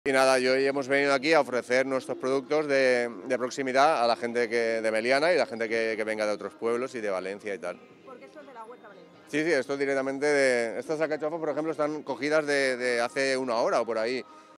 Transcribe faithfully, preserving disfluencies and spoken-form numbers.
Y nada, yo hoy hemos venido aquí a ofrecer nuestros productos de, de proximidad a la gente que, de Meliana y la gente que, que venga de otros pueblos y de Valencia y tal. Porque eso es de la huerta valenciana. Sí, sí, esto directamente de... Estas alcachofas, por ejemplo, están cogidas de, de hace una hora o por ahí.